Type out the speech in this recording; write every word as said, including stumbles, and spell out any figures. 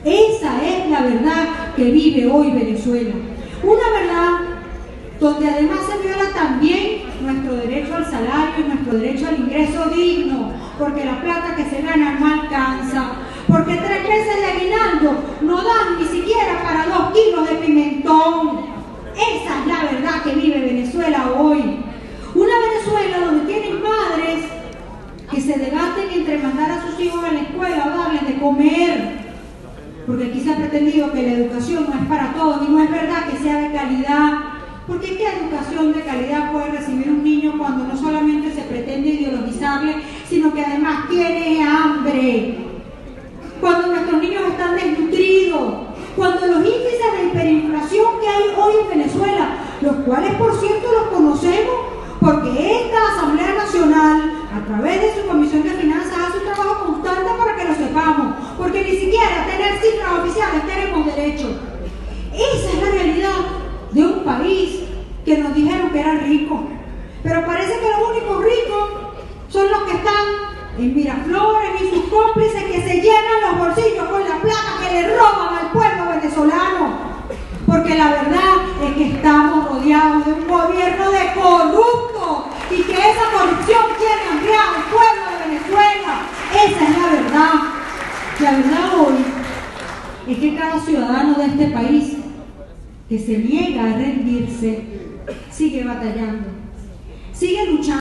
Esa es la verdad que vive hoy Venezuela. Una verdad donde además se viola también nuestro derecho al salario y nuestro derecho al ingreso digno, porque la plata que se gana no alcanza, porque tres meses de aguinaldo no dan ni siquiera para dos kilos de pimentón. Esa es la verdad que vive Venezuela hoy. Una Venezuela donde tienen madres que se debaten entre mandar a sus hijos a la escuela o darles de comer, porque aquí se ha pretendido que la educación no es para todos, y no es verdad que sea de calidad. Porque ¿qué educación de calidad puede recibir un niño cuando no solamente se pretende ideologizarle, sino que además tiene hambre? Cuando nuestros niños están desnutridos, cuando los índices de hiperinflación que hay hoy en Venezuela, los cuales por cierto los conocemos, porque esta Asamblea Nacional, a través de su Comisión de Finanzas, hace un trabajo constante para que lo sepamos, porque ni siquiera tener cifras oficiales tenemos derecho. Esa es la realidad de un país que nos dijeron que era rico, pero parece que los únicos ricos son los que están en Miraflores y sus cómplices que se llenan los bolsillos con la plata que le roban al pueblo venezolano. Porque la verdad es que estamos rodeados de un gobierno de corruptos y que esa corrupción quiere hambriar al pueblo de Venezuela. Esa es la verdad. La verdad hoy es que cada ciudadano de este país que se niega a rendirse sigue batallando, sigue luchando.